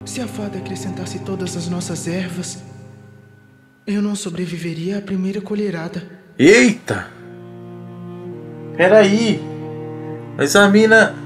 Se a fada acrescentasse todas as nossas ervas, eu não sobreviveria à primeira colherada. Eita! Peraí. Mas a mina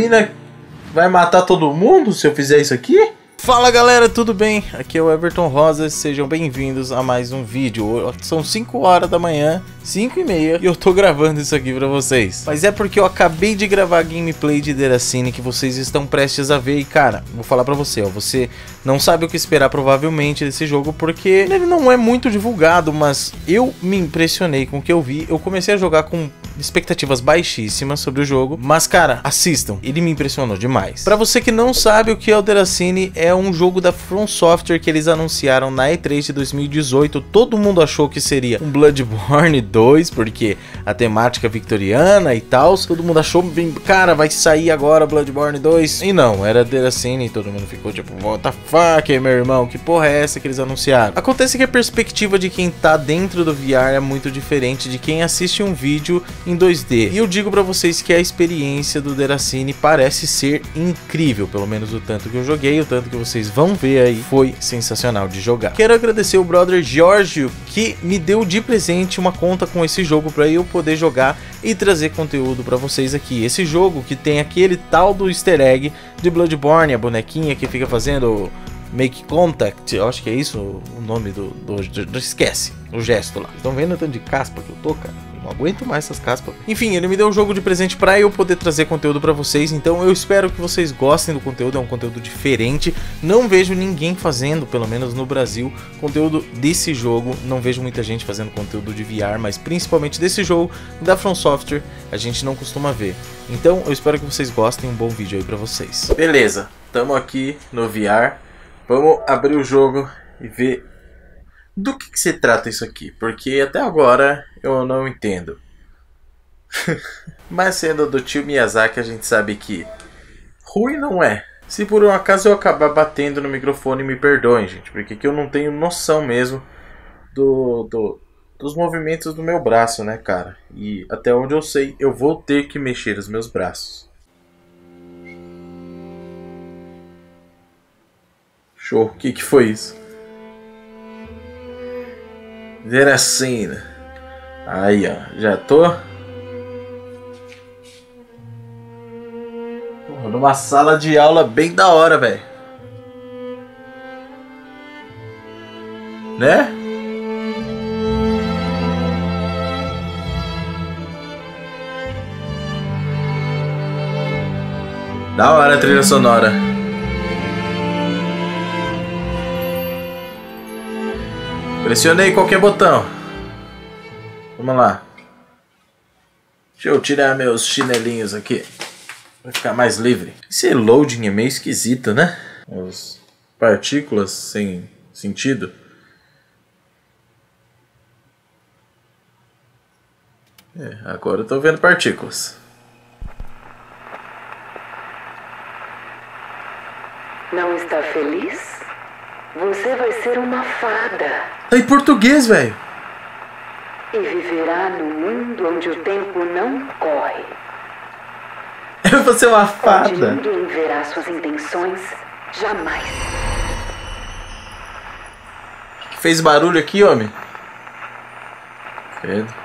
vai matar todo mundo se eu fizer isso aqui? Fala galera, tudo bem? Aqui é o Everton Rosas, sejam bem-vindos a mais um vídeo. São 5 horas da manhã, 5h30, e eu tô gravando isso aqui pra vocês. Mas é porque eu acabei de gravar a gameplay de Deracine que vocês estão prestes a ver. E cara, vou falar pra você, ó, você não sabe o que esperar provavelmente desse jogo, porque ele não é muito divulgado, mas eu me impressionei com o que eu vi. Eu comecei a jogar com expectativas baixíssimas sobre o jogo, mas cara, assistam, ele me impressionou demais. Pra você que não sabe o que é o Deracine, é um jogo da From Software que eles anunciaram na E3 de 2018. Todo mundo achou que seria um Bloodborne 2, porque a temática victoriana e tal, todo mundo achou bem, cara, vai sair agora Bloodborne 2, e não, era Deracine, e todo mundo ficou tipo, what the fuck, meu irmão, que porra é essa que eles anunciaram? Acontece que a perspectiva de quem tá dentro do VR é muito diferente de quem assiste um vídeo em 2D, e eu digo pra vocês que a experiência do Deracine parece ser incrível, pelo menos o tanto que eu joguei, o tanto que vocês vão ver aí, foi sensacional de jogar. Quero agradecer o brother Giorgio, que me deu de presente uma conta com esse jogo pra eu poder jogar e trazer conteúdo pra vocês aqui. Esse jogo que tem aquele tal do easter egg de Bloodborne, a bonequinha que fica fazendo Make Contact, eu acho que é isso o nome do esquece, o gesto lá. Estão vendo o tanto de caspa que eu tô, cara? Não aguento mais essas caspas. Enfim, ele me deu um jogo de presente pra eu poder trazer conteúdo pra vocês, então eu espero que vocês gostem do conteúdo, é um conteúdo diferente. Não vejo ninguém fazendo, pelo menos no Brasil, conteúdo desse jogo. Não vejo muita gente fazendo conteúdo de VR, mas principalmente desse jogo da From Software, a gente não costuma ver. Então eu espero que vocês gostem, um bom vídeo aí pra vocês. Beleza, tamo aqui no VR. Vamos abrir o jogo e ver do que se trata isso aqui, porque até agora eu não entendo. Mas sendo do tio Miyazaki, a gente sabe que ruim não é. Se por um acaso eu acabar batendo no microfone, me perdoem, gente, porque aqui eu não tenho noção mesmo dos movimentos do meu braço, né, cara? E até onde eu sei, eu vou ter que mexer os meus braços. Show, o que foi isso? Deracine. Aí, ó, já tô numa sala de aula bem da hora, velho. Né? Da hora a trilha sonora. Pressionei qualquer botão. Vamos lá. Deixa eu tirar meus chinelinhos aqui. Vai ficar mais livre. Esse loading é meio esquisito, né? As partículas sem sentido. Agora eu tô vendo partículas. Não está feliz? Você vai ser uma fada. Tá em português, velho. E viverá no mundo onde o tempo não corre. Eu vou ser uma Onde fada. ninguém verá suas intenções jamais. Que fez barulho aqui, homem? Credo.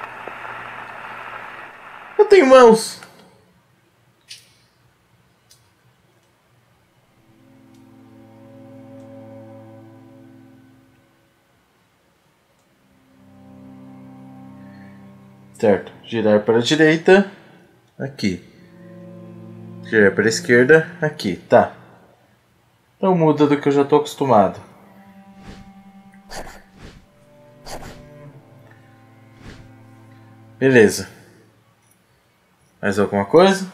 Eu tenho mãos. Certo, girar para a direita, aqui. Girar para a esquerda, aqui, tá. Não muda do que eu já estou acostumado. Beleza. Mais alguma coisa?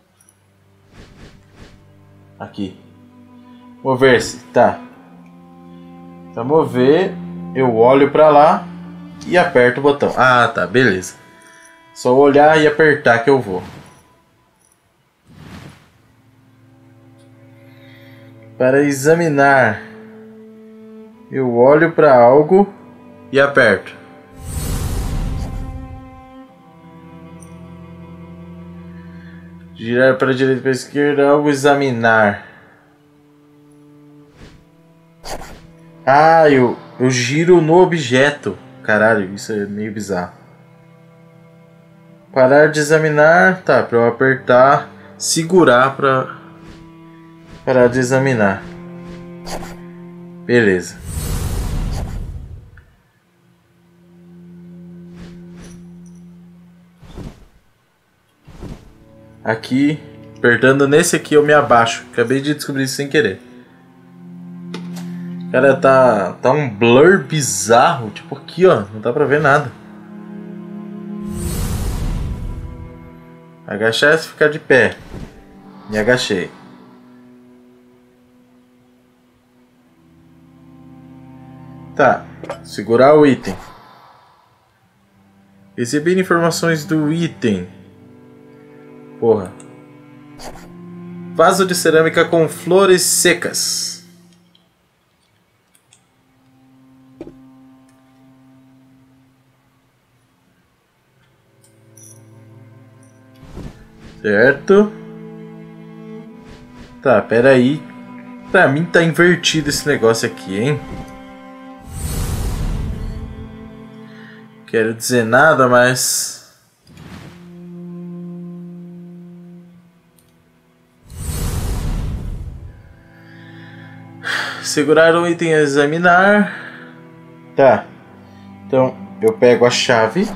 Aqui. Mover-se, tá. Pra mover, eu olho para lá e aperto o botão. Ah, tá, beleza. Só olhar e apertar que eu vou. Para examinar, eu olho para algo e aperto. Girar para a direita e para a esquerda, algo examinar. Ah, eu giro no objeto. Caralho, isso é meio bizarro. Parar de examinar. Tá, pra eu apertar, segurar pra parar de examinar. Beleza. Aqui, apertando nesse aqui eu me abaixo. Acabei de descobrir isso sem querer. Cara, tá um blur bizarro. Tipo aqui, ó. Não dá pra ver nada. Agachar é ficar de pé. Me agachei. Tá. Segurar o item. Receber informações do item. Porra. Vaso de cerâmica com flores secas. Certo. Tá, pera aí. Pra mim tá invertido esse negócio aqui, hein? Quero dizer nada, mas... Segurar o item a examinar. Tá. Então, eu pego a chave.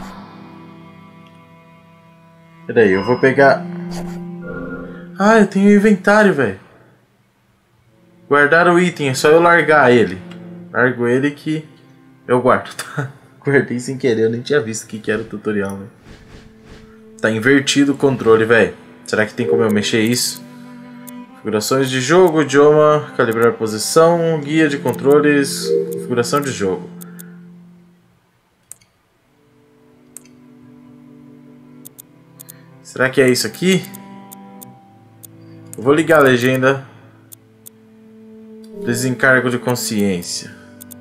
Peraí, eu vou pegar... Ah, eu tenho inventário, velho. Guardar o item, é só eu largar ele. Largo ele que eu guardo, tá? Guardei sem querer, eu nem tinha visto o que era o tutorial, velho. Tá invertido o controle, velho. Será que tem como eu mexer isso? Configurações de jogo, idioma, calibrar posição, guia de controles, configuração de jogo. Será que é isso aqui? Eu vou ligar a legenda. Desencargo de consciência.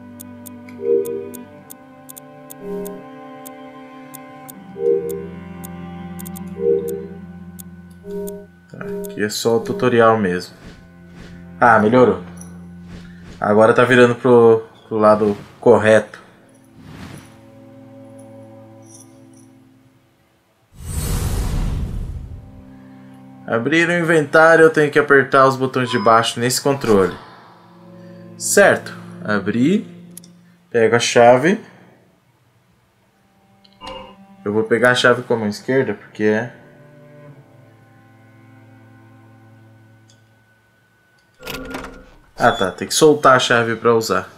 Tá, aqui é só o tutorial mesmo. Ah, melhorou. Agora tá virando pro lado correto. Abrir o inventário, eu tenho que apertar os botões de baixo nesse controle. Certo. Abrir. Pego a chave. Eu vou pegar a chave com a mão esquerda, porque é... Ah tá, tem que soltar a chave para usar.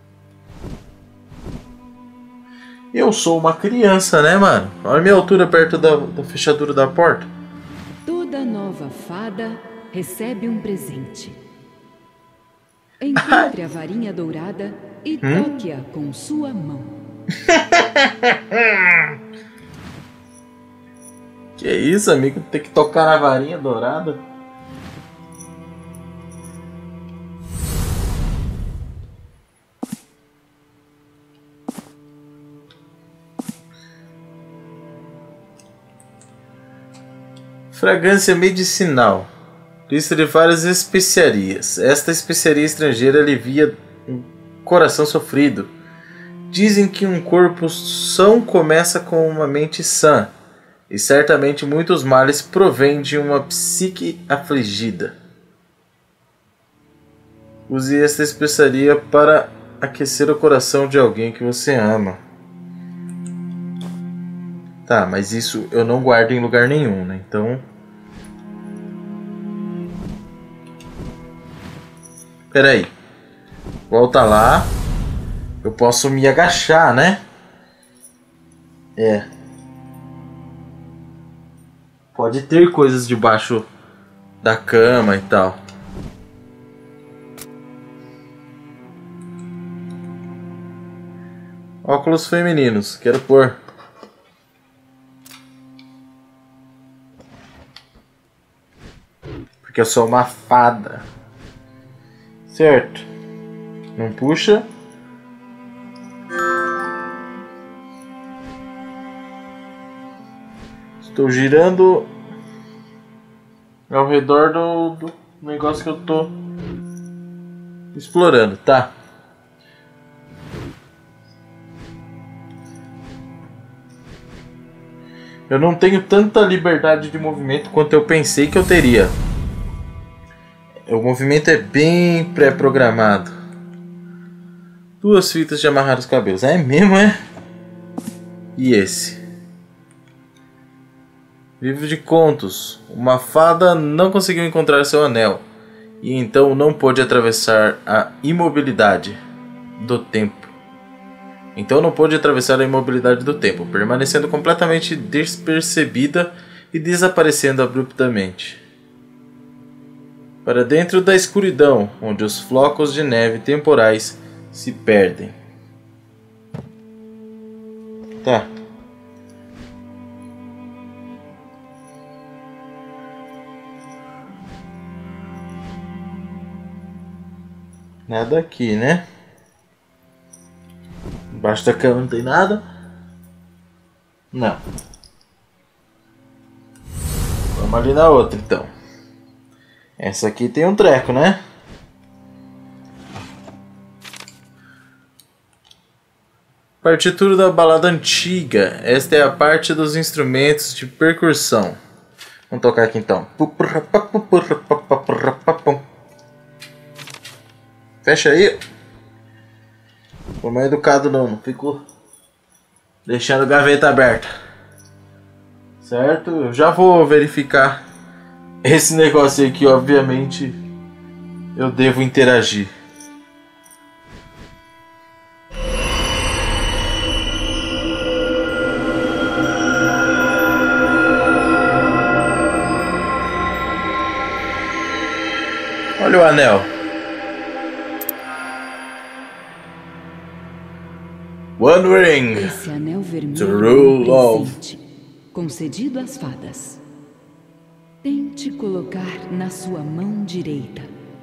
Eu sou uma criança, né, mano? Olha a minha altura perto da fechadura da porta. Toda nova fada recebe um presente. Encontre a varinha dourada e toque-a com sua mão. Que isso, amigo? Tem que tocar na varinha dourada? Fragrância medicinal. Lista de várias especiarias. Esta especiaria estrangeira alivia um coração sofrido. Dizem que um corpo são começa com uma mente sã. E certamente muitos males provêm de uma psique afligida. Use esta especiaria para aquecer o coração de alguém que você ama. Tá, mas isso eu não guardo em lugar nenhum, né? Então... Pera aí. Volta lá. Eu posso me agachar, né? É. Pode ter coisas debaixo da cama e tal. Óculos femininos. Quero pôr. Porque eu sou uma fada. Certo. Não puxa. Estou girando ao redor do negócio que eu tô explorando, tá? Eu não tenho tanta liberdade de movimento quanto eu pensei que eu teria. O movimento é bem pré-programado. 2 fitas de amarrar os cabelos. É mesmo, é? E esse? Livro de contos. Uma fada não conseguiu encontrar seu anel. E então não pôde atravessar a imobilidade do tempo. Permanecendo completamente despercebida e desaparecendo abruptamente. Para dentro da escuridão, onde os flocos de neve temporais se perdem. Tá. Nada aqui, né? Embaixo da cama não tem nada? Não. Vamos ali na outra, então. Essa aqui tem um treco, né? Partitura da balada antiga. Esta é a parte dos instrumentos de percussão. Vamos tocar aqui, então. Fecha aí. Foi mais educado não fico deixando a gaveta aberta. Certo? Eu já vou verificar esse negócio aqui, obviamente eu devo interagir. Olha o anel. One ring. Esse anel vermelho To é rule um presente concedido às fadas. Tente colocar na sua mão direita.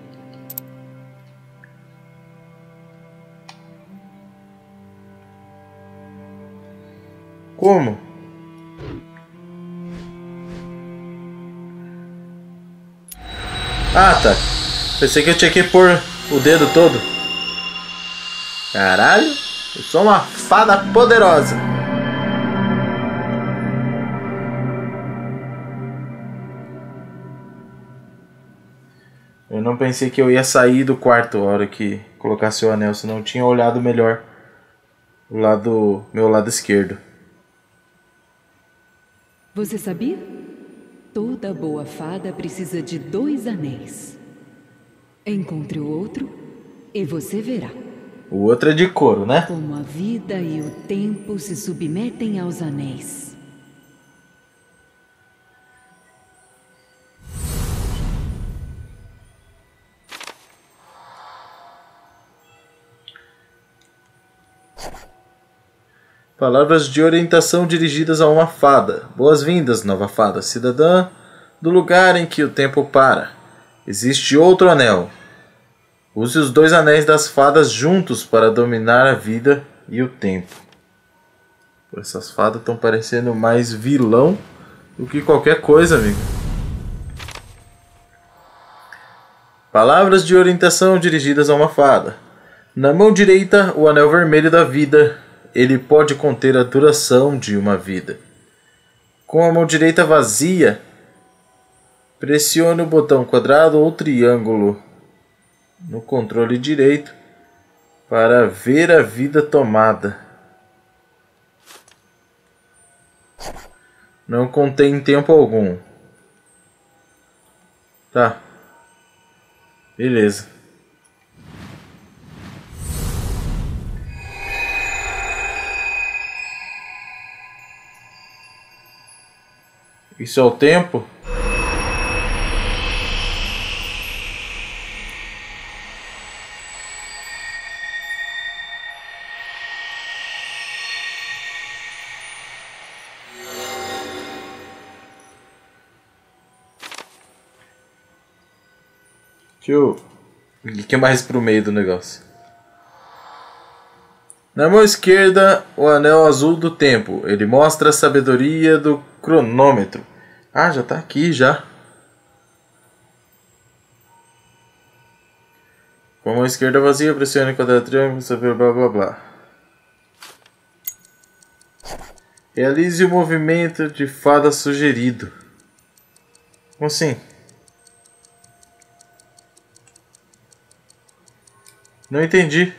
Como? Ah, tá. Pensei que eu tinha que pôr o dedo todo. Caralho, eu sou uma fada poderosa. Eu não pensei que eu ia sair do quarto a hora que colocasse o anel, senão eu tinha olhado melhor o meu lado esquerdo. Você sabia? Toda boa fada precisa de 2 anéis. Encontre o outro e você verá. O outro é de couro, né? Como a vida e o tempo se submetem aos anéis. Palavras de orientação dirigidas a uma fada. Boas-vindas, nova fada, cidadã do lugar em que o tempo para. Existe outro anel. Use os 2 anéis das fadas juntos para dominar a vida e o tempo. Essas fadas estão parecendo mais vilão do que qualquer coisa, amigo. Palavras de orientação dirigidas a uma fada. Na mão direita, o anel vermelho da vida. Ele pode conter a duração de uma vida. Com a mão direita vazia, pressione o botão quadrado ou triângulo no controle direito para ver a vida tomada. Não contém tempo algum. Tá. Beleza. Isso é o tempo? Deixa eu... O que é mais pro meio do negócio? Na mão esquerda, o anel azul do tempo. Ele mostra a sabedoria do cronômetro. Ah, já tá aqui, já. Com a mão esquerda vazia, pressione quadrado triângulo, saber blá blá blá. Realize o movimento de fada sugerido. Como assim? Não entendi.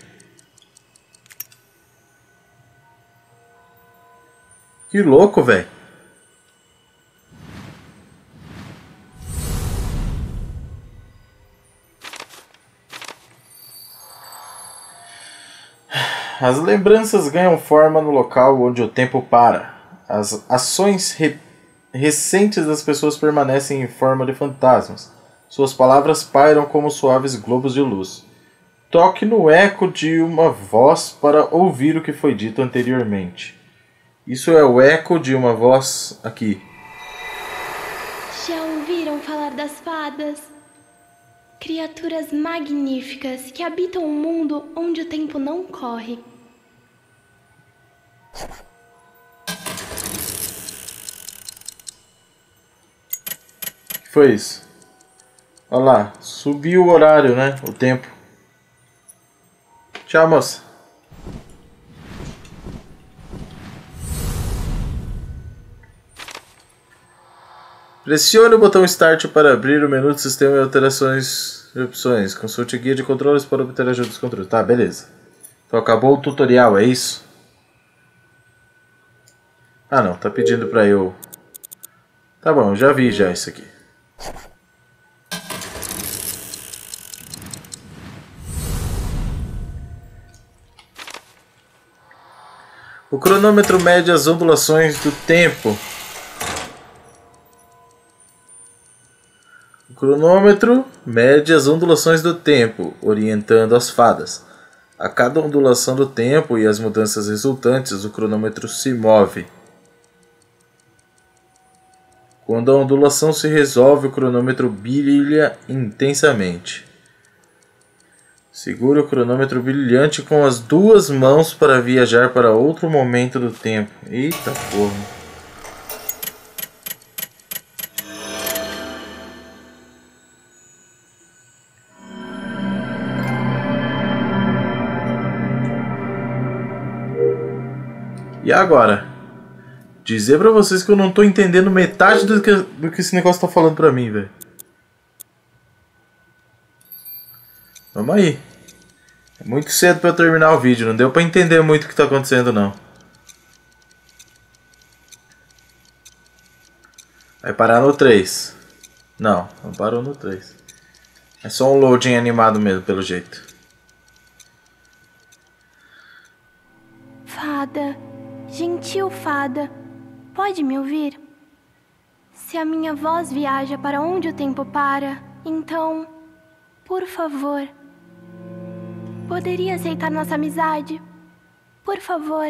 Que louco, velho. As lembranças ganham forma no local onde o tempo para. As ações recentes das pessoas permanecem em forma de fantasmas. Suas palavras pairam como suaves globos de luz. Toque no eco de uma voz para ouvir o que foi dito anteriormente. Isso é o eco de uma voz aqui. Já ouviram falar das fadas? Criaturas magníficas que habitam um mundo onde o tempo não corre. O que foi isso? Olha lá, subiu o horário, né? O tempo. Tchau, moça. Pressione o botão Start para abrir o menu do sistema e alterações de opções. Consulte a guia de controles para obter ajuda dos controles. Tá, beleza. Então acabou o tutorial, é isso? Ah não, tá pedindo pra eu... Tá bom, eu já vi já isso aqui. O cronômetro mede as ondulações do tempo. O cronômetro mede as ondulações do tempo, orientando as fadas. A cada ondulação do tempo e as mudanças resultantes, o cronômetro se move. Quando a ondulação se resolve, o cronômetro brilha intensamente. Segure o cronômetro brilhante com as duas mãos para viajar para outro momento do tempo. Eita porra. E agora? Dizer pra vocês que eu não tô entendendo metade do que esse negócio tá falando pra mim, velho. Vamos aí. É muito cedo pra eu terminar o vídeo. Não deu pra entender muito o que tá acontecendo, não. Vai parar no 3. Não, não parou no 3. É só um loading animado mesmo, pelo jeito. Fada, gentil fada, pode me ouvir? Se a minha voz viaja para onde o tempo para, então, por favor, poderia aceitar nossa amizade? Por favor.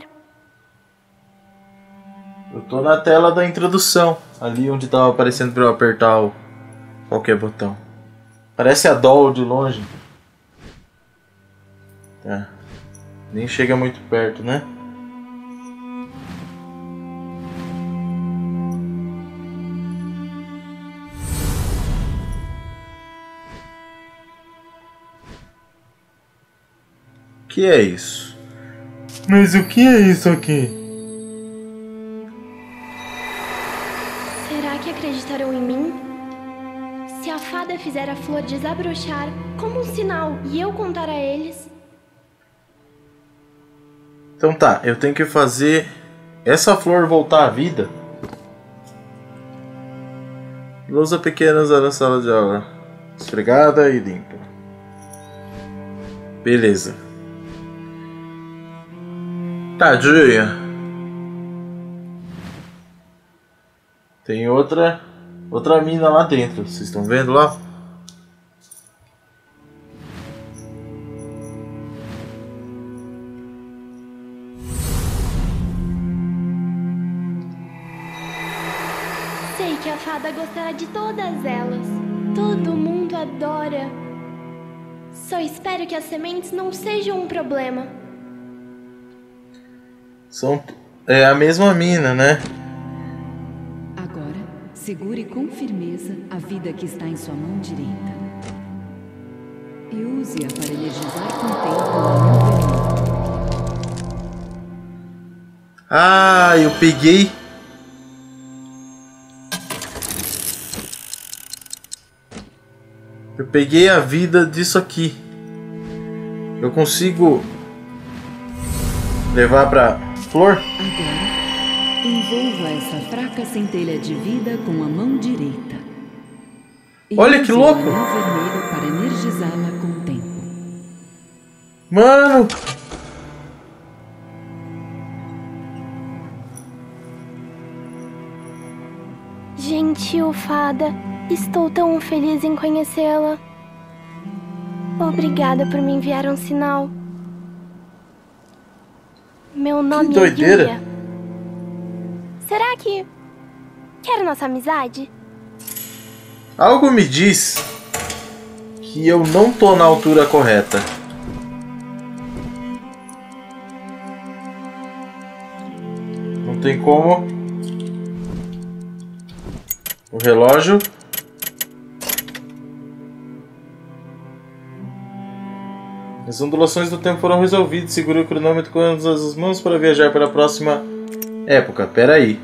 Eu tô na tela da introdução, ali onde tava aparecendo pra eu apertar qualquer botão. Parece a doll de longe. Tá. Nem chega muito perto, né? O que é isso? Mas o que é isso aqui? Será que acreditarão em mim? Se a fada fizer a flor desabrochar como um sinal e eu contar a eles... Então tá, eu tenho que fazer essa flor voltar à vida. Lousa pequena usada na sala de aula. Esfregada e limpa. Beleza. Tadinha. Tem outra mina lá dentro. Vocês estão vendo lá? Sei que a fada gostará de todas elas. Todo mundo adora. Só espero que as sementes não sejam um problema. É a mesma mina, né? Agora, segure com firmeza a vida que está em sua mão direita. E use-a para energizar com o tempo ao meu redor. Ah, eu peguei. Eu peguei a vida disso aqui. Eu consigo levar pra flor? Agora, envolva essa fraca centelha de vida com a mão direita. Olha que louco! E use o anel vermelho para energizá-la com o tempo. Mano! Gentil fada, estou tão feliz em conhecê-la. Obrigada por me enviar um sinal. Meu nome Que doideira. é Yulia. Será que quer nossa amizade? Algo me diz que eu não tô na altura correta. Não tem como. O relógio. As ondulações do tempo foram resolvidas. Segure o cronômetro com as mãos para viajar para a próxima época. Pera aí.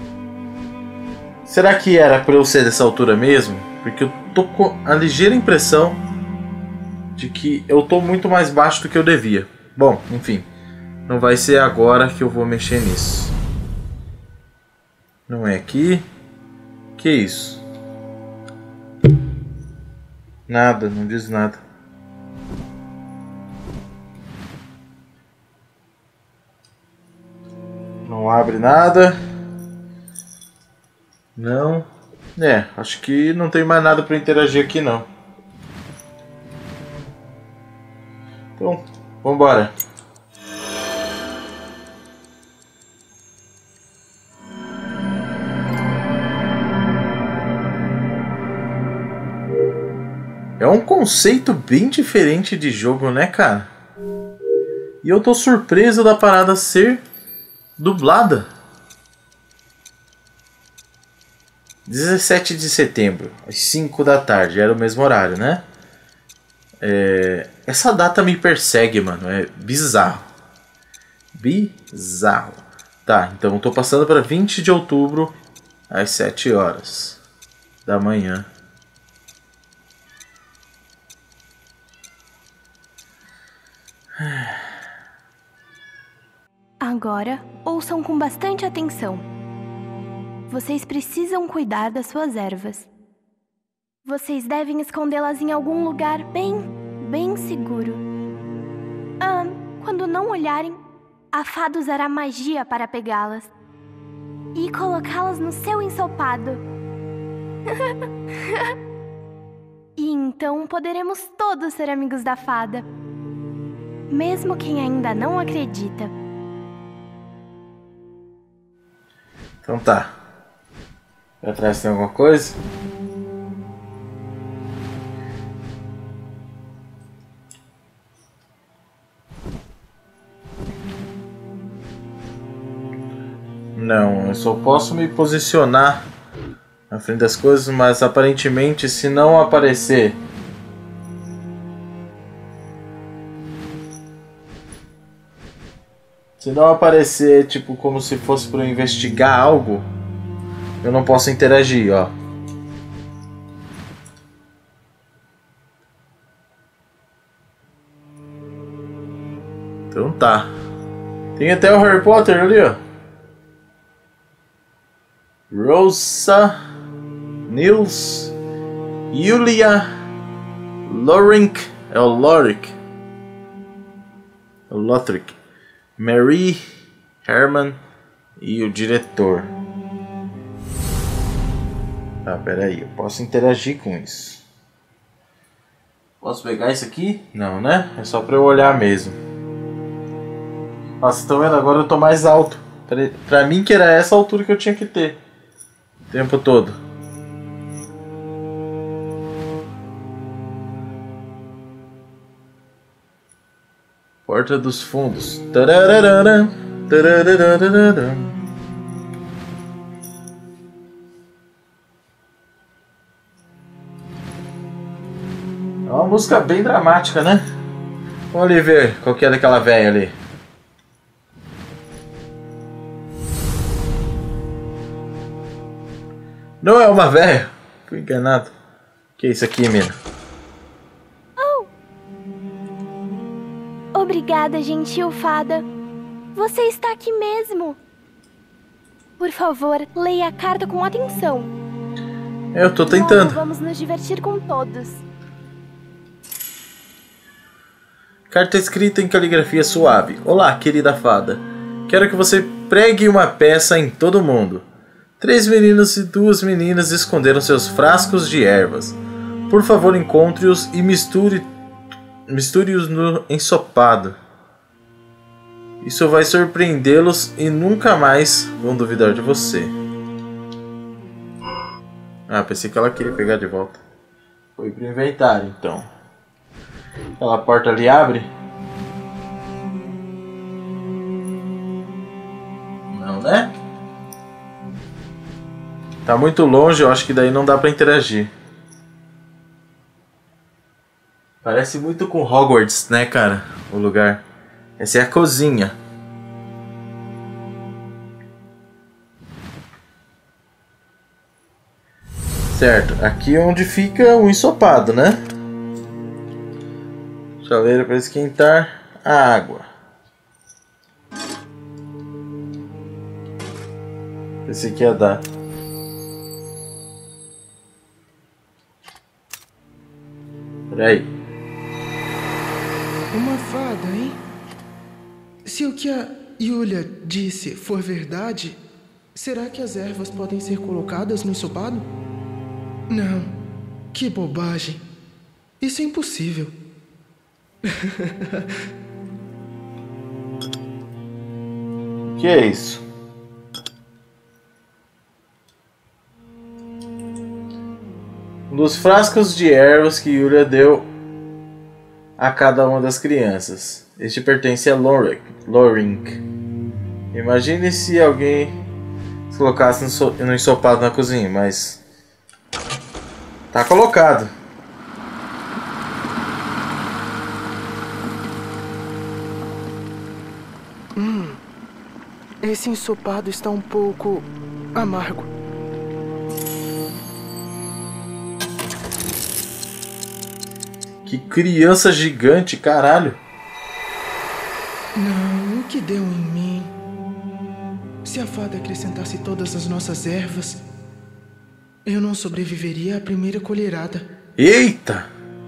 Será que era para eu ser dessa altura mesmo? Porque eu tô com a ligeira impressão de que eu tô muito mais baixo do que eu devia. Bom, enfim. Não vai ser agora que eu vou mexer nisso. Não é aqui. Que isso? Nada, não diz nada. Não abre nada. Não. É, acho que não tem mais nada para interagir aqui não. Então, vambora. É um conceito bem diferente de jogo, né, cara? E eu tô surpreso da parada ser dublada. 17 de setembro, às 5 da tarde, era o mesmo horário, né? Essa data me persegue, mano, é bizarro. Bizarro. Tá, então eu tô passando para 20 de outubro, às 7 horas da manhã. Agora, ouçam com bastante atenção. Vocês precisam cuidar das suas ervas. Vocês devem escondê-las em algum lugar bem seguro. Quando não olharem, a fada usará magia para pegá-las e colocá-las no seu ensopado. E então poderemos todos ser amigos da fada, mesmo quem ainda não acredita. Então tá. Pra trás tem alguma coisa? Não, eu só posso me posicionar na frente das coisas, mas aparentemente se não aparecer tipo como se fosse para eu investigar algo, eu não posso interagir, ó. Então tá. Tem até o Harry Potter ali, ó. Rosa, Nils, Yulia, Lothric, é o Lothric, Mary, Herman e o diretor. Tá, peraí, eu posso interagir com isso. Posso pegar isso aqui? Não, né? É só pra eu olhar mesmo. Nossa, estão vendo? Agora eu tô mais alto. Pra mim que era essa altura que eu tinha que ter o tempo todo. Porta dos Fundos. Tararara, tararara. É uma música bem dramática, né? Vamos ali ver qual que é daquela velha ali. Não é uma véia. Fui enganado. Que é isso aqui, mina? Oh! Obrigada, gentil fada. Você está aqui mesmo. Por favor, leia a carta com atenção. Eu tô tentando. Logo vamos nos divertir com todos. Carta escrita em caligrafia suave. Olá, querida fada. Quero que você pregue uma peça em todo mundo. 3 meninos e 2 meninas esconderam seus frascos de ervas. Por favor, encontre-os e misture-os no ensopado. Isso vai surpreendê-los e nunca mais vão duvidar de você. Ah, pensei que ela queria pegar de volta. Foi pro inventário, então. Aquela porta ali abre? Não, né? Tá muito longe, eu acho que daí não dá pra interagir. Parece muito com Hogwarts, né, cara? O lugar. Essa é a cozinha. Certo, aqui é onde fica o ensopado, né? Chaleira para esquentar a água. Esse aqui ia dar. Peraí. Uma fada, hein? Se o que a Yulia disse for verdade, será que as ervas podem ser colocadas no ensopado? Não, que bobagem. Isso é impossível. Que é isso? Um dos frascos de ervas que Yulia deu a cada uma das crianças. Este pertence a Lorink. Imagine se alguém se colocasse no ensopado na cozinha, mas tá colocado. Esse ensopado está um pouco amargo. Que criança gigante, caralho. Não, o que deu em mim? Se a fada acrescentasse todas as nossas ervas, eu não sobreviveria à primeira colherada. Eita!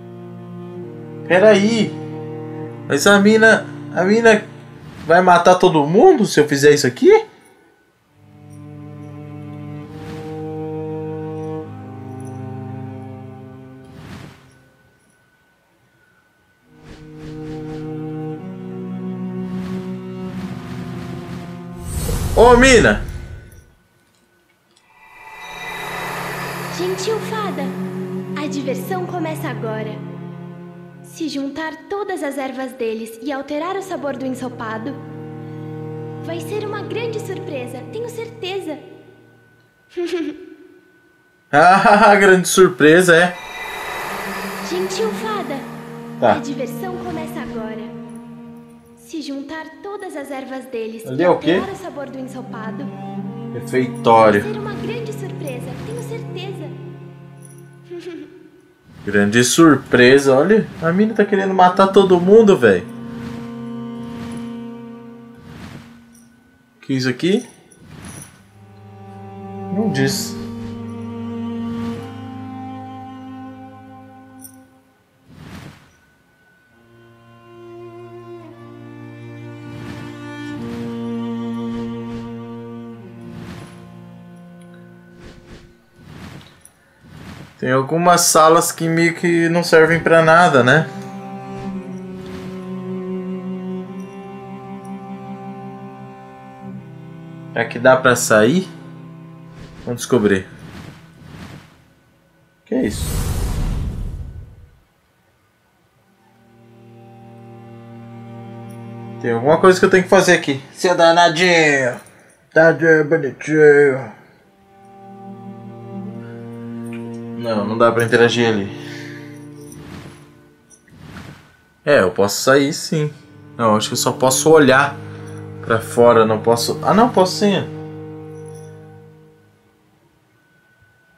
Peraí. Mas a mina vai matar todo mundo se eu fizer isso aqui? Ô, mina! Gentil fada, a diversão começa agora. Se juntar todas as ervas deles e alterar o sabor do ensopado, vai ser uma grande surpresa, tenho certeza. Ah, grande surpresa, é. Gentil fada, Tá. a diversão começa agora. Se juntar todas as ervas deles Ali e é o quê? alterar o sabor do ensopado, Refeitório. vai ser uma grande surpresa, tenho certeza. Grande surpresa, olha. A mina tá querendo matar todo mundo, velho. Que isso aqui? Não diz. Tem algumas salas que meio que não servem pra nada, né? Será que dá pra sair? Vamos descobrir. Que é isso? Tem alguma coisa que eu tenho que fazer aqui. Seu danadinho! Tadinho, bonitinho. Não, não dá pra interagir ali. É, eu posso sair sim. Não, acho que eu só posso olhar pra fora, não posso... Ah não, posso sim.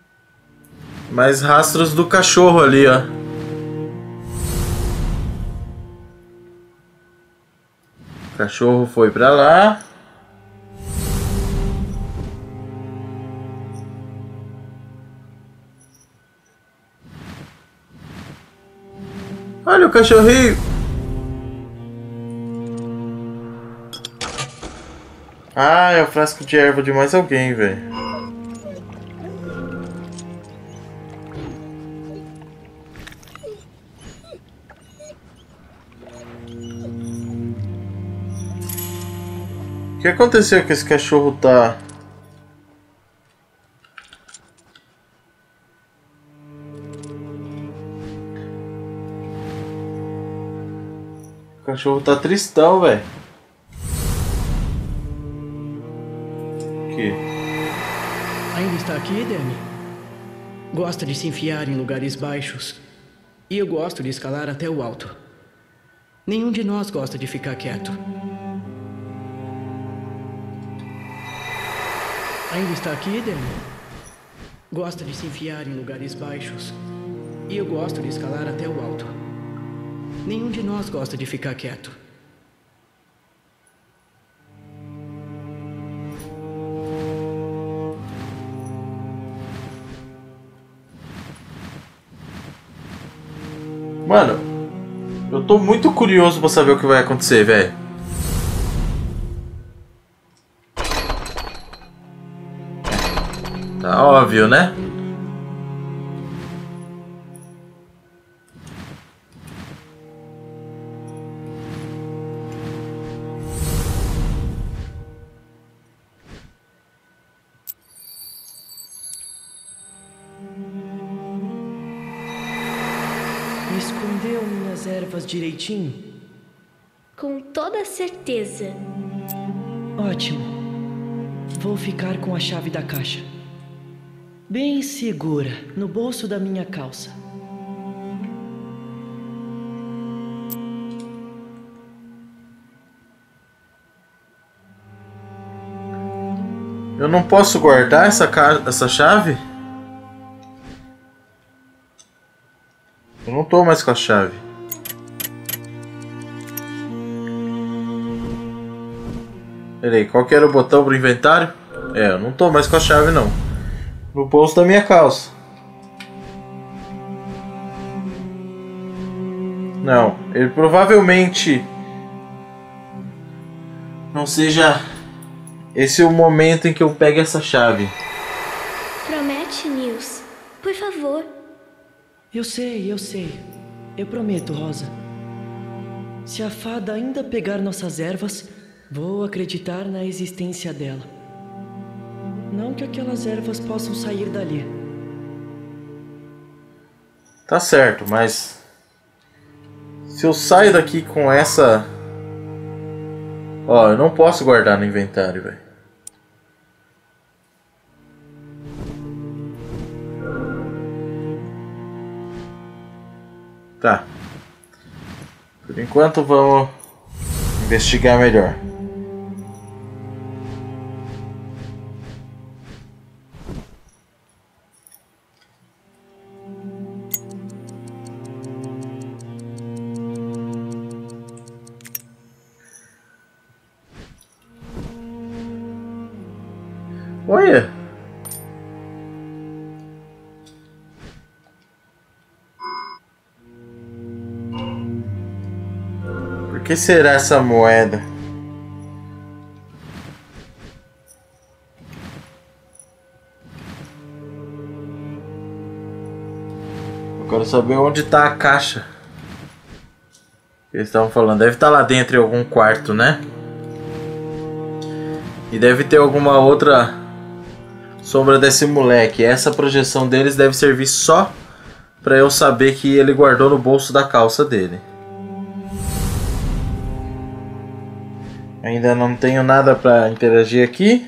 Mais rastros do cachorro ali, ó. O cachorro foi pra lá. Olha o cachorrinho. Ah, é o frasco de erva de mais alguém, velho. O que aconteceu que esse cachorro tá... O cachorro tá tristão, velho. Aqui. Ainda está aqui, Demi? Gosta de se enfiar em lugares baixos. E eu gosto de escalar até o alto. Nenhum de nós gosta de ficar quieto. Ainda está aqui, Demi? Gosta de se enfiar em lugares baixos. E eu gosto de escalar até o alto. Nenhum de nós gosta de ficar quieto. Mano, eu tô muito curioso pra saber o que vai acontecer, velho. Tá óbvio, né? Escondeu minhas ervas direitinho? Com toda certeza. Ótimo. Vou ficar com a chave da caixa. Bem segura, no bolso da minha calça. Eu não posso guardar essa chave? Eu não tô mais com a chave. Peraí, qual que era o botão pro inventário? É, eu não tô mais com a chave não. No bolso da minha calça. Não, ele provavelmente não seja esse o momento em que eu pego essa chave. Promete, Nils. Por favor. Eu sei. Eu prometo, Rosa. Se a fada ainda pegar nossas ervas, vou acreditar na existência dela. Não que aquelas ervas possam sair dali. Tá certo, mas se eu saio daqui com essa... Ó, eu não posso guardar no inventário, velho. Tá. Por enquanto vamos investigar melhor. Olha! Por que será essa moeda? Eu quero saber onde está a caixa. Eles estavam falando, deve estar lá dentro em algum quarto, né? E deve ter alguma outra sombra desse moleque. Essa projeção deles deve servir só pra eu saber que ele guardou no bolso da calça dele. Ainda não tenho nada pra interagir aqui.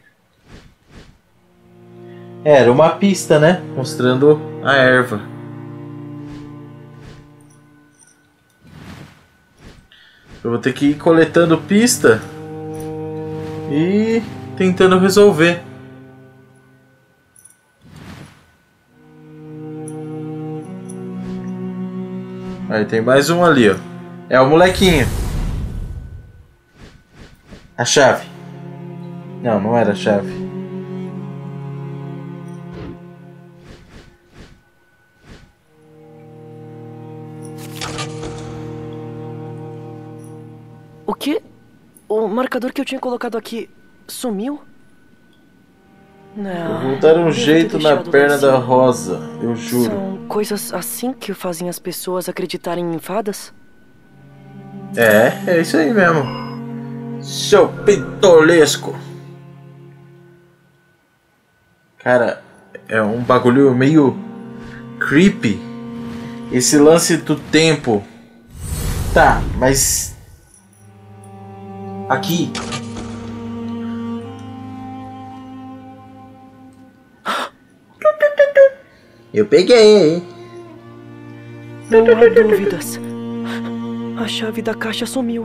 Era uma pista, né? Mostrando a erva. Eu vou ter que ir coletando pista e tentando resolver. Aí tem mais um ali, ó. É o molequinho. A chave. Não, não era a chave. O quê? O marcador que eu tinha colocado aqui sumiu? Não. Eu vou dar um jeito na perna da Rosa, eu juro. São coisas assim que fazem as pessoas acreditarem em fadas? É isso aí mesmo. Seu pitolesco. Cara, é um bagulho meio creepy. Esse lance do tempo. Tá, mas... Aqui... Eu peguei. Não há dúvidas. A chave da caixa sumiu.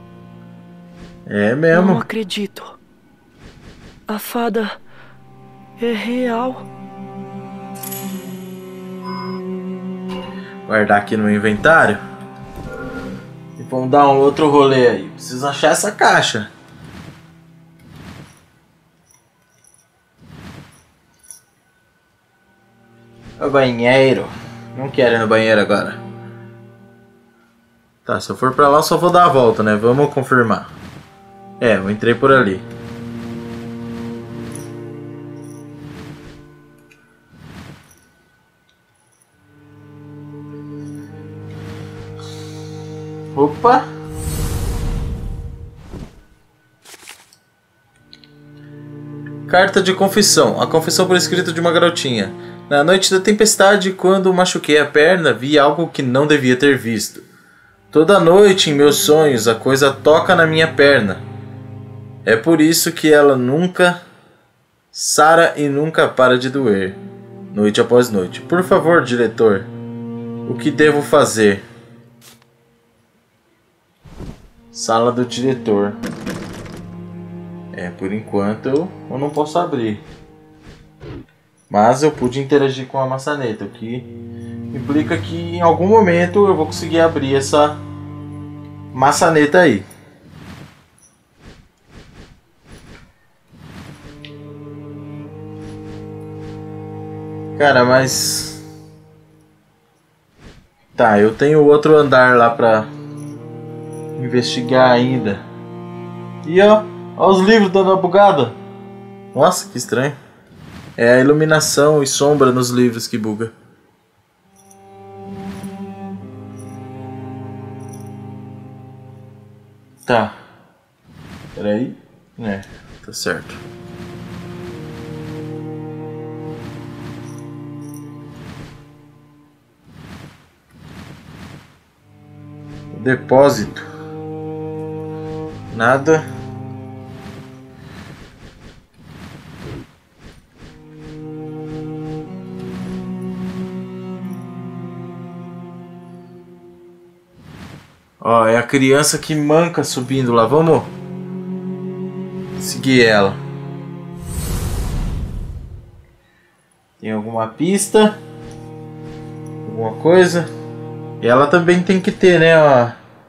É mesmo. Não acredito. A fada é real. Guardar aqui no inventário. E vamos dar um outro rolê aí. Preciso achar essa caixa. O banheiro. Não quero ir no banheiro agora. Tá, se eu for pra lá eu só vou dar a volta, né? Vamos confirmar. É, eu entrei por ali. Opa! Carta de confissão. A confissão por escrito de uma garotinha. Na noite da tempestade, quando machuquei a perna, vi algo que não devia ter visto. Toda noite, em meus sonhos, a coisa toca na minha perna. É por isso que ela nunca sara e nunca para de doer. Noite após noite. Por favor, diretor, o que devo fazer? Sala do diretor. É, por enquanto eu não posso abrir. Mas eu pude interagir com a maçaneta, o que implica que em algum momento eu vou conseguir abrir essa maçaneta aí. Cara, mas... Tá, eu tenho outro andar lá pra investigar ainda. E ó os livros dando uma bugada. Nossa, que estranho. É a iluminação e sombra nos livros que buga. Tá. Peraí. É, tá certo. Depósito. Nada. Ó, é a criança que manca subindo lá. Vamos seguir ela. Tem alguma pista? Alguma coisa? E ela também tem que ter, né? Ó.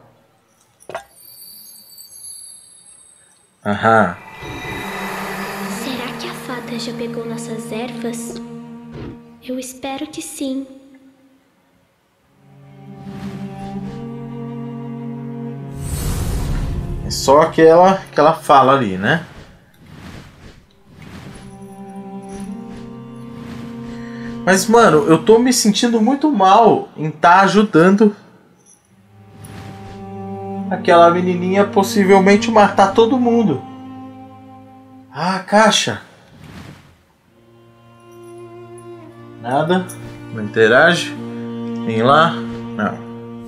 Aham. Será que a fada já pegou nossas ervas? Eu espero que sim. É só aquela que ela fala ali, né? Mas, mano, eu tô me sentindo muito mal em estar ajudando aquela menininha possivelmente matar todo mundo. Ah, caixa. Nada. Não interage. Tem lá. Não.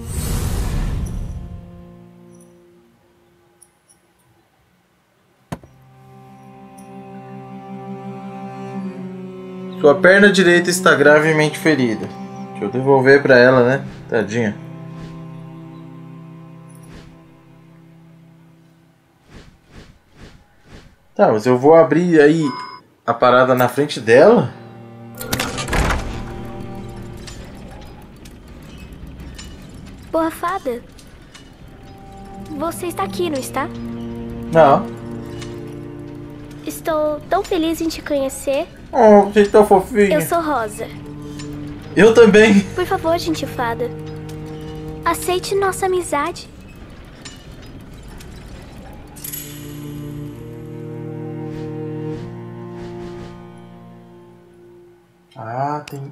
Sua perna direita está gravemente ferida. Deixa eu devolver pra ela, né? Tadinha. Tá, mas eu vou abrir aí a parada na frente dela. Fada. Você está aqui, não está? Não. Estou tão feliz em te conhecer. Oh, gente tão fofinha. Eu sou Rosa. Eu também. Por favor, gentil fada. Aceite nossa amizade. Ah, tem...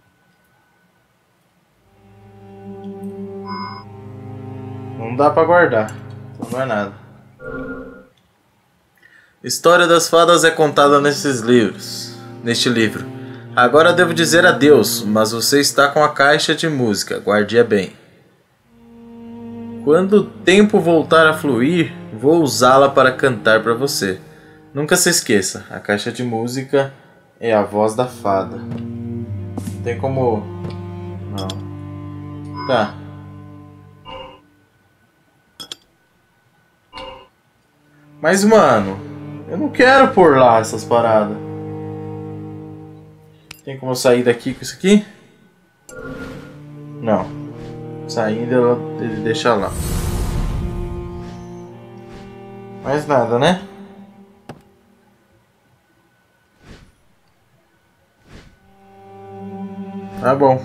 Não dá pra guardar. Não é nada. História das fadas é contada neste livro. Agora devo dizer adeus, mas você está com a caixa de música. Guarde-a bem. Quando o tempo voltar a fluir, vou usá-la para cantar para você. Nunca se esqueça, a caixa de música é a voz da fada. Tem como... Não. Tá. Mas, mano, eu não quero pôr lá essas paradas. Tem como eu sair daqui com isso aqui? Não. Saindo ele deixa lá. Mais nada, né? Tá bom.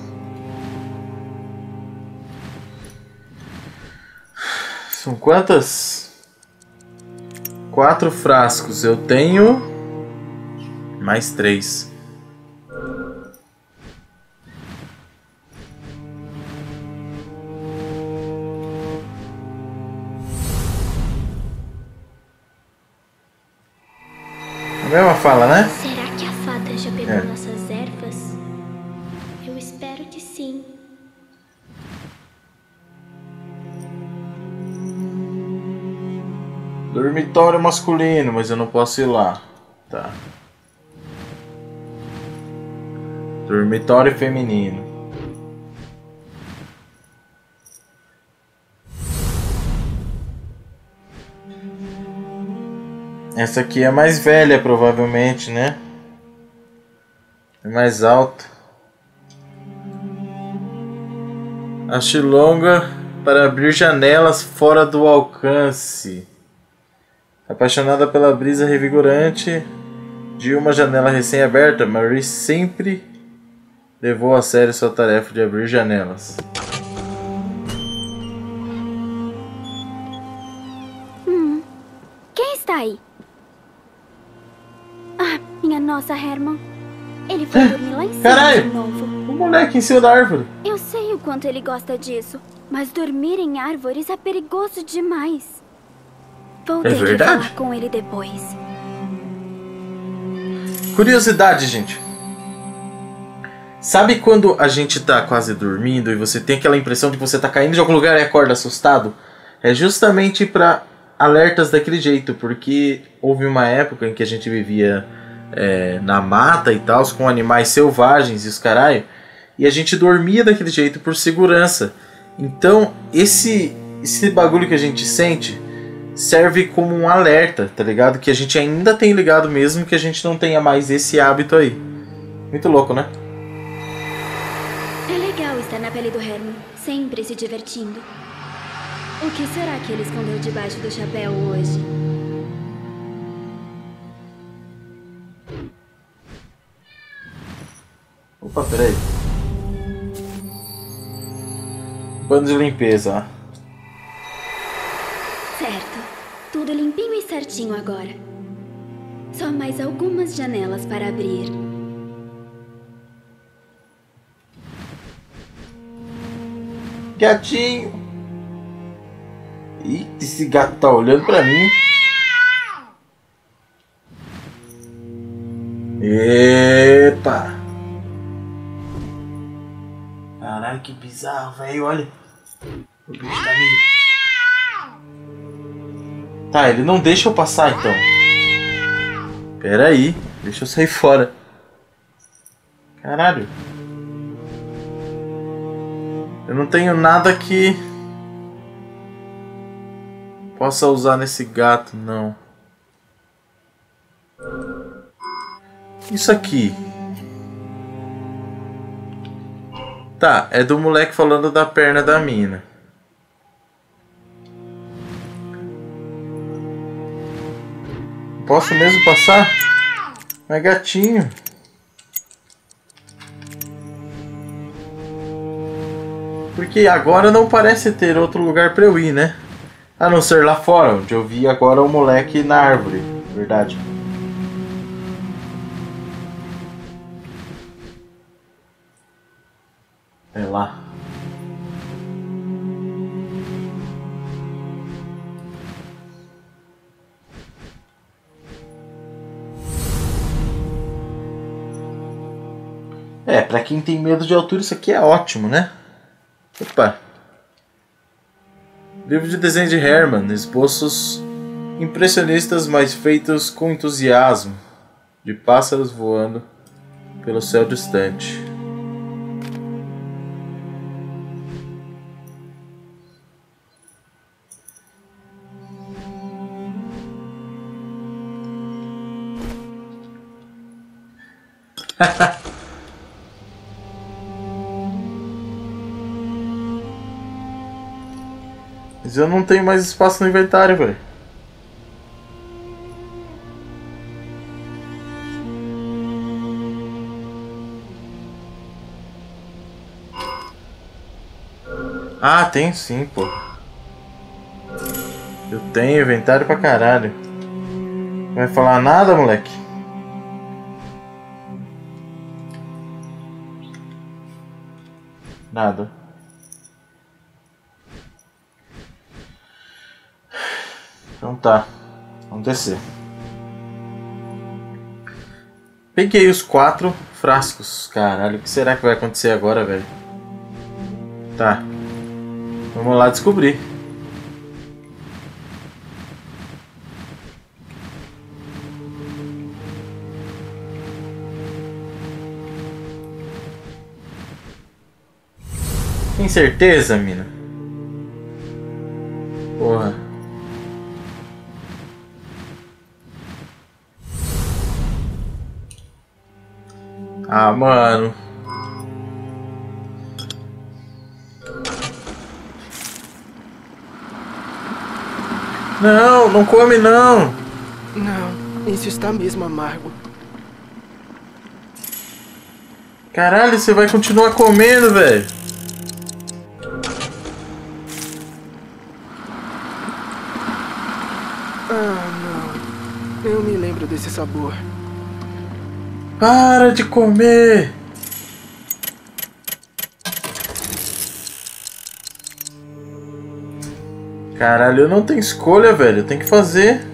São quantas? 4 frascos. Eu tenho mais 3. A mesma fala, né? Será que a fada já pegou nossas ervas? Eu espero que sim. Dormitório masculino, mas eu não posso ir lá. Tá. Dormitório feminino. Essa aqui é mais velha, provavelmente, né? É mais alta. Haste longa para abrir janelas fora do alcance. Apaixonada pela brisa revigorante de uma janela recém-aberta, Marie sempre levou a sério sua tarefa de abrir janelas. Quem está aí? Ah, minha nossa, Herman. Ele foi dormir lá em cima Caralho! de novo. O moleque em cima da árvore. Eu sei o quanto ele gosta disso, mas dormir em árvores é perigoso demais. Vou ter que verdade? falar com ele depois. Curiosidade, gente. Sabe quando a gente tá quase dormindo e você tem aquela impressão de que você tá caindo de algum lugar e acorda assustado? É justamente pra alertas daquele jeito, porque houve uma época em que a gente vivia na mata e tal, com animais selvagens e os caralho, e a gente dormia daquele jeito por segurança. Então, esse bagulho que a gente sente serve como um alerta, tá ligado? Que a gente ainda tem ligado mesmo que a gente não tenha mais esse hábito aí. Muito louco, né? É legal estar na pele do Herman, sempre se divertindo. O que será que ele escondeu debaixo do chapéu hoje? Opa, peraí. Pano de limpeza, ó. Certo. Tudo limpinho e certinho agora. Só mais algumas janelas para abrir. Gatinho. Ih, esse gato tá olhando pra mim. Epa. Caralho, que bizarro, velho. Olha. O bicho tá me... Tá, ele não deixa eu passar então. Pera aí, deixa eu sair fora. Caralho. Eu não tenho nada que possa usar nesse gato, não. Isso aqui. Tá, é do moleque falando da perna da mina. Posso mesmo passar? Mas gatinho. Porque agora não parece ter outro lugar pra eu ir, né? A não ser lá fora, onde eu vi agora o moleque na árvore. Verdade. É lá. É, pra quem tem medo de altura, isso aqui é ótimo, né? Opa! Livro de desenho de Herman, esboços impressionistas, mas feitos com entusiasmo, de pássaros voando pelo céu distante. Mas eu não tenho mais espaço no inventário, velho. Ah, tem sim, pô. Eu tenho inventário pra caralho. Não vai falar nada, moleque? Nada. Então tá. Vamos descer. Peguei os 4 frascos. Caralho, o que será que vai acontecer agora, velho? Tá. Vamos lá descobrir. Tem certeza, mina? Porra. Ah, mano. Não, não come não. Não, isso está mesmo amargo. Caralho, você vai continuar comendo, velho. Ah, não. Eu me lembro desse sabor. Para de comer. Caralho, eu não tenho escolha, velho. Eu tenho que fazer.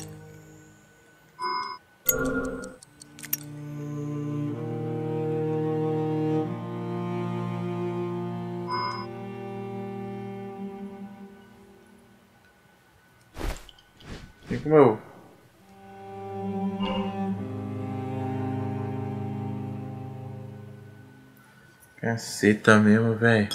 Tem como eu... Caceta mesmo, velho.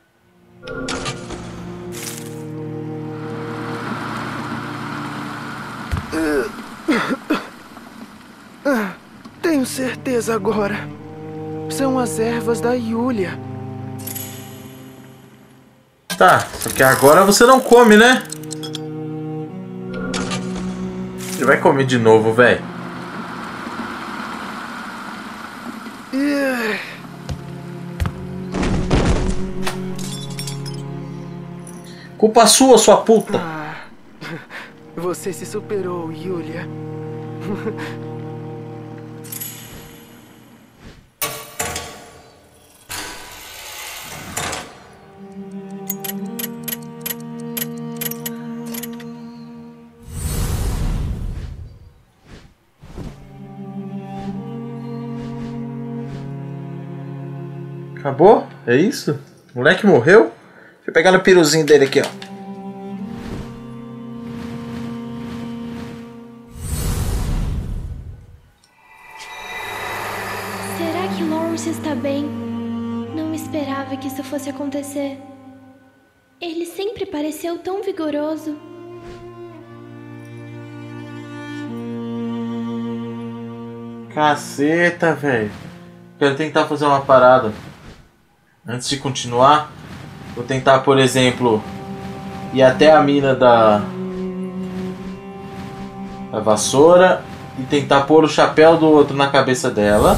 Tenho certeza agora. São as ervas da Yulia. Tá, só que agora você não come, né? Você vai comer de novo, velho. Culpa sua, sua puta. Ah, você se superou, Yulia. Acabou? É isso? O moleque morreu? Deixa eu pegar no piruzinho dele aqui, ó. Será que Lawrence está bem? Não esperava que isso fosse acontecer. Ele sempre pareceu tão vigoroso. Caceta, velho. Quero tentar fazer uma parada. Antes de continuar, vou tentar, por exemplo, ir até a mina da... a vassoura e tentar pôr o chapéu do outro na cabeça dela.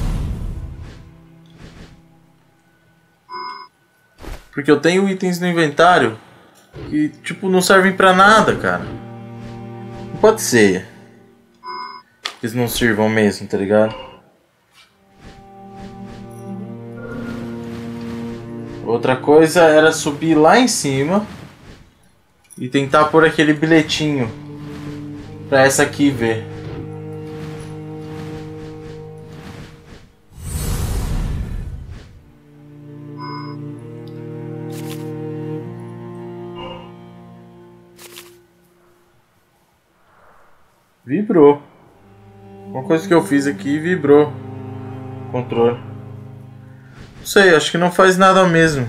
Porque eu tenho itens no inventário que, tipo, não servem pra nada, cara. Não pode ser. Eles não sirvam mesmo, tá ligado? Outra coisa era subir lá em cima e tentar pôr aquele bilhetinho pra essa aqui ver. Vibrou. Uma coisa que eu fiz aqui vibrou o controle. Não sei, acho que não faz nada mesmo.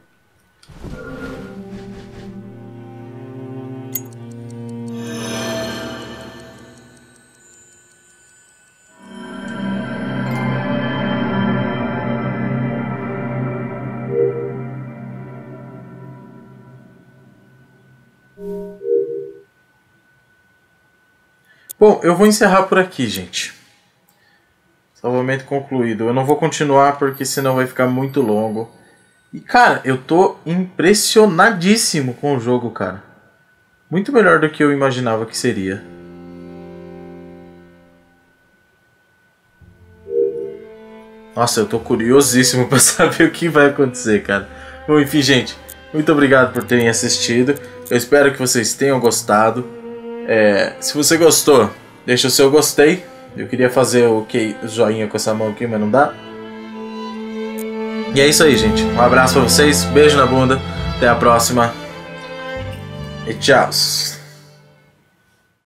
Bom, eu vou encerrar por aqui, gente. Salvamento concluído. Eu não vou continuar porque senão vai ficar muito longo. E, cara, eu tô impressionadíssimo com o jogo, cara. Muito melhor do que eu imaginava que seria. Nossa, eu tô curiosíssimo pra saber o que vai acontecer, cara. Bom, enfim, gente. Muito obrigado por terem assistido. Eu espero que vocês tenham gostado. Se você gostou, deixa o seu gostei. Eu queria fazer o joinha com essa mão aqui, mas não dá. E é isso aí, gente. Um abraço pra vocês, beijo na bunda, até a próxima e tchau.